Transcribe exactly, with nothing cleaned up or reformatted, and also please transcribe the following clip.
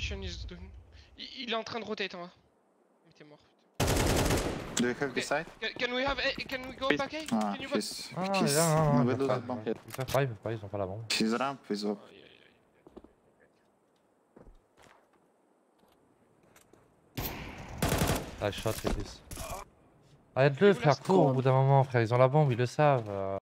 rotation is doing. Il, il est en train de rotate en bas. Mais t'es mort. Do you have Okay. the side? Can, can we have A? Can we go Please. back A? Ah, Can you back? he's, Ah, he's là, non, in non, the ils middle peuvent of the bomb. pas. Ils peuvent pas, ils peuvent pas, ils ont pas la bombe. He's ramp, he's up. Aïe, aïe, aïe. Ah, shot, Ellis. Arrête-le, Et vous, là, frère, cours au bout d'un moment, frère, ils ont la bombe, ils le savent. euh.